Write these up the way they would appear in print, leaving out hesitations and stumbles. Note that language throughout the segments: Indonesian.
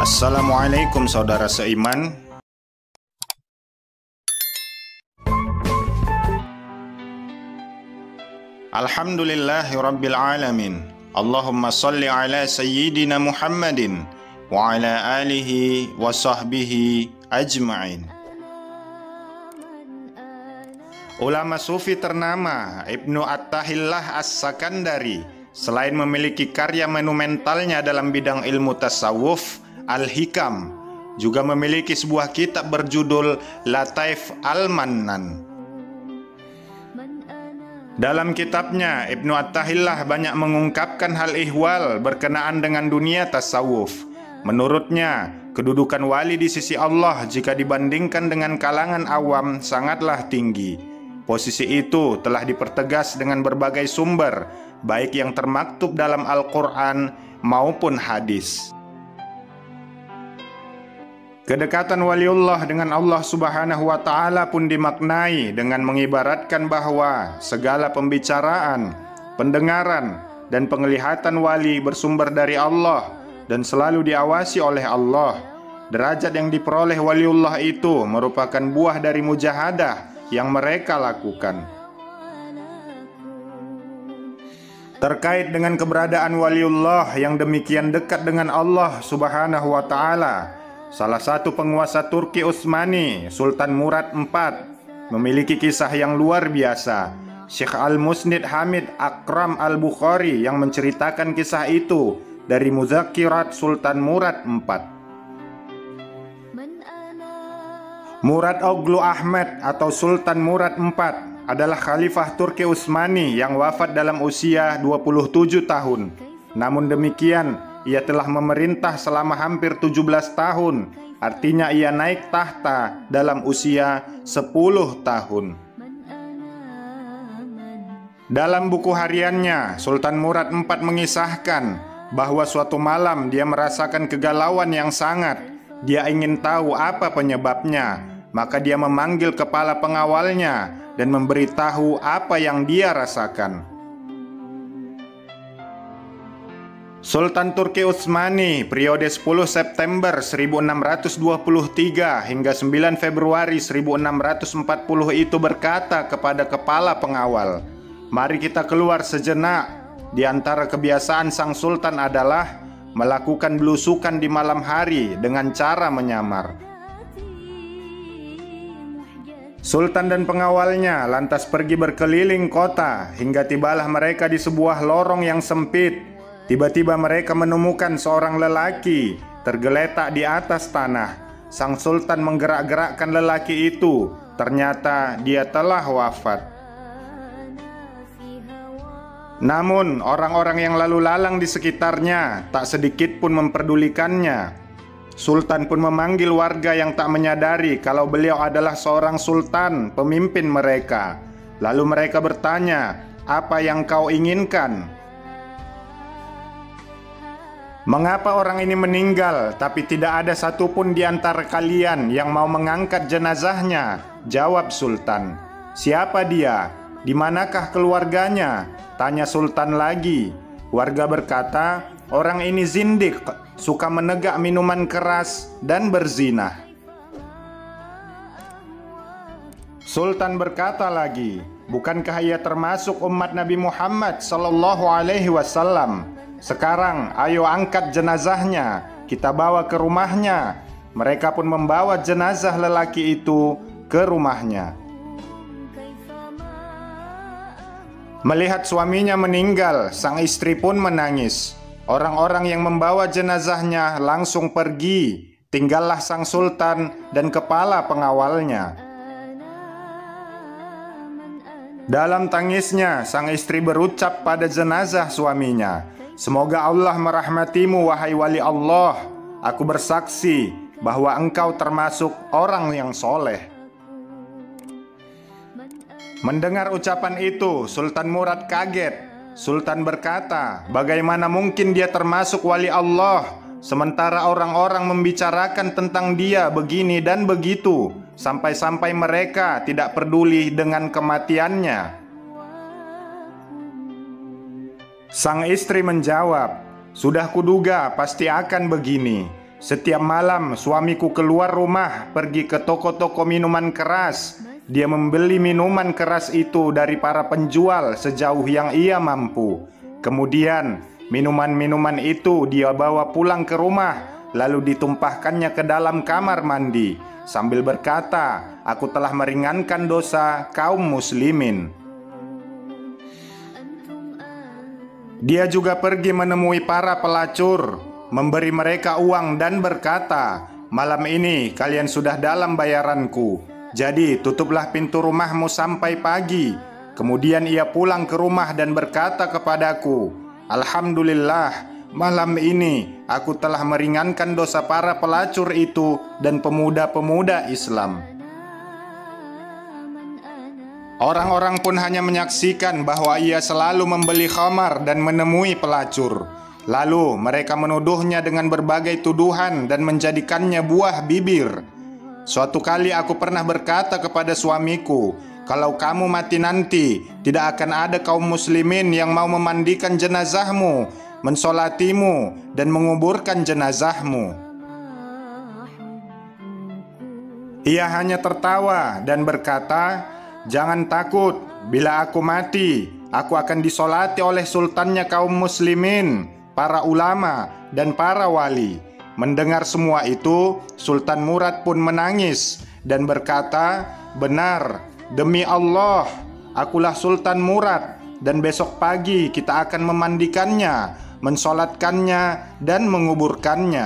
Assalamualaikum saudara seiman. Alhamdulillahirabbil alamin. Allahumma salli ala sayyidina Muhammadin wa ala alihi wa sahbihi ajma'in. Ulama sufi ternama Ibnu Attahillah As-Sakandari selain memiliki karya monumentalnya dalam bidang ilmu tasawuf, Al-Hikam, juga memiliki sebuah kitab berjudul Lataif Al-Mannan. Dalam kitabnya, Ibnu Attahillah banyak mengungkapkan hal ihwal berkenaan dengan dunia tasawuf. Menurutnya, kedudukan wali di sisi Allah jika dibandingkan dengan kalangan awam sangatlah tinggi. Posisi itu telah dipertegas dengan berbagai sumber, baik yang termaktub dalam Al-Quran maupun hadis. Kedekatan waliullah dengan Allah Subhanahu wa Ta'ala pun dimaknai dengan mengibaratkan bahwa segala pembicaraan, pendengaran, dan penglihatan wali bersumber dari Allah dan selalu diawasi oleh Allah. Derajat yang diperoleh waliullah itu merupakan buah dari mujahadah yang mereka lakukan. Terkait dengan keberadaan waliullah yang demikian dekat dengan Allah Subhanahu wa Ta'ala, salah satu penguasa Turki Utsmani, Sultan Murad IV, memiliki kisah yang luar biasa. Syekh Al-Musnid Hamid Akram Al-Bukhari yang menceritakan kisah itu dari Mudzakirat Sultan Murad IV. Murad Oglu Ahmed atau Sultan Murad IV adalah khalifah Turki Utsmani yang wafat dalam usia 27 tahun. Namun demikian, ia telah memerintah selama hampir 17 tahun. Artinya ia naik tahta dalam usia 10 tahun. Dalam buku hariannya, Sultan Murad IV mengisahkan bahwa suatu malam dia merasakan kegalauan yang sangat. Dia ingin tahu apa penyebabnya, maka dia memanggil kepala pengawalnya dan memberitahu apa yang dia rasakan. Sultan Turki Utsmani periode 10 September 1623 hingga 9 Februari 1640 itu berkata kepada kepala pengawal, "Mari kita keluar sejenak." Di antara kebiasaan sang sultan adalah melakukan belusukan di malam hari dengan cara menyamar. Sultan dan pengawalnya lantas pergi berkeliling kota hingga tibalah mereka di sebuah lorong yang sempit. Tiba-tiba mereka menemukan seorang lelaki tergeletak di atas tanah. Sang sultan menggerak-gerakkan lelaki itu. Ternyata dia telah wafat. Namun orang-orang yang lalu lalang di sekitarnya tak sedikit pun memperdulikannya. Sultan pun memanggil warga yang tak menyadari kalau beliau adalah seorang sultan, pemimpin mereka. Lalu mereka bertanya, "Apa yang kau inginkan?" "Mengapa orang ini meninggal, tapi tidak ada satupun di antara kalian yang mau mengangkat jenazahnya?" jawab Sultan. "Siapa dia? Di manakah keluarganya?" tanya Sultan lagi. Warga berkata, "Orang ini zindik, suka menegak minuman keras dan berzina." Sultan berkata lagi, "Bukankah ia termasuk umat Nabi Muhammad sallallahu alaihi wasallam? Sekarang ayo angkat jenazahnya, kita bawa ke rumahnya." Mereka pun membawa jenazah lelaki itu ke rumahnya. Melihat suaminya meninggal, sang istri pun menangis. Orang-orang yang membawa jenazahnya langsung pergi. Tinggallah sang sultan dan kepala pengawalnya. Dalam tangisnya, sang istri berucap pada jenazah suaminya, "Semoga Allah merahmatimu, wahai wali Allah. Aku bersaksi bahwa engkau termasuk orang yang soleh." Mendengar ucapan itu, Sultan Murad kaget. Sultan berkata, "Bagaimana mungkin dia termasuk wali Allah, sementara orang-orang membicarakan tentang dia begini dan begitu, sampai-sampai mereka tidak peduli dengan kematiannya." Sang istri menjawab, "Sudah kuduga pasti akan begini. Setiap malam suamiku keluar rumah pergi ke toko-toko minuman keras. Dia membeli minuman keras itu dari para penjual sejauh yang ia mampu. Kemudian minuman-minuman itu dia bawa pulang ke rumah, lalu ditumpahkannya ke dalam kamar mandi sambil berkata, "Aku telah meringankan dosa kaum muslimin." Dia juga pergi menemui para pelacur, memberi mereka uang dan berkata, "Malam ini kalian sudah dalam bayaranku, jadi tutuplah pintu rumahmu sampai pagi." Kemudian ia pulang ke rumah dan berkata kepadaku, "Alhamdulillah, malam ini aku telah meringankan dosa para pelacur itu dan pemuda-pemuda Islam." Orang-orang pun hanya menyaksikan bahwa ia selalu membeli khamar dan menemui pelacur. Lalu mereka menuduhnya dengan berbagai tuduhan dan menjadikannya buah bibir. Suatu kali aku pernah berkata kepada suamiku, "Kalau kamu mati nanti, tidak akan ada kaum muslimin yang mau memandikan jenazahmu, mensolatimu, dan menguburkan jenazahmu." Ia hanya tertawa dan berkata, "Jangan takut, bila aku mati, aku akan disolati oleh sultannya kaum muslimin, para ulama, dan para wali." Mendengar semua itu, Sultan Murad pun menangis dan berkata, "Benar, demi Allah, akulah Sultan Murad, dan besok pagi kita akan memandikannya, mensolatkannya, dan menguburkannya."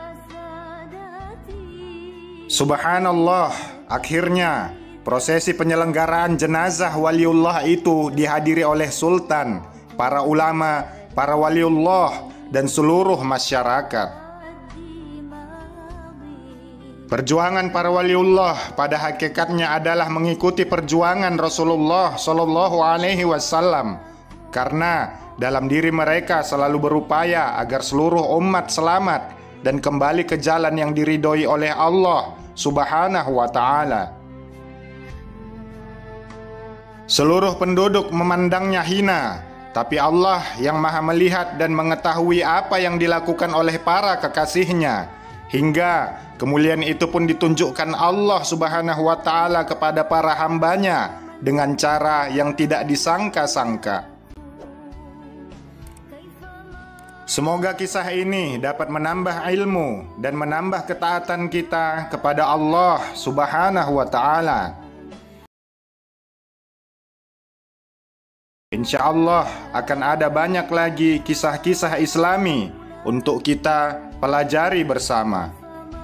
Subhanallah, akhirnya prosesi penyelenggaraan jenazah waliullah itu dihadiri oleh sultan, para ulama, para waliullah, dan seluruh masyarakat. Perjuangan para waliullah pada hakikatnya adalah mengikuti perjuangan Rasulullah Shallallahu Alaihi Wasallam, karena dalam diri mereka selalu berupaya agar seluruh umat selamat dan kembali ke jalan yang diridhoi oleh Allah Subhanahu wa Ta'ala. Seluruh penduduk memandangnya hina, tapi Allah yang maha melihat dan mengetahui apa yang dilakukan oleh para kekasihnya, hingga kemuliaan itu pun ditunjukkan Allah Subhanahu wa Ta'ala kepada para hambanya dengan cara yang tidak disangka-sangka. Semoga kisah ini dapat menambah ilmu dan menambah ketaatan kita kepada Allah Subhanahu wa Ta'ala. Insya Allah akan ada banyak lagi kisah-kisah Islami untuk kita pelajari bersama.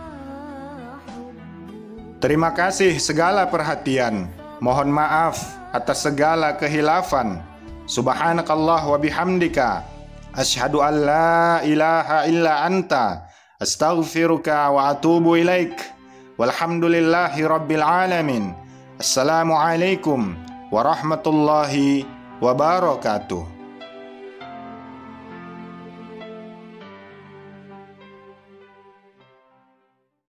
Terima kasih segala perhatian. Mohon maaf atas segala kehilafan. Subhanakallah wa bihamdika, asyhadu an la ilaha illa anta, astaghfiruka wa atubu ilaik. Walhamdulillahi rabbil alamin. Assalamualaikum warahmatullahi wabarakatuh.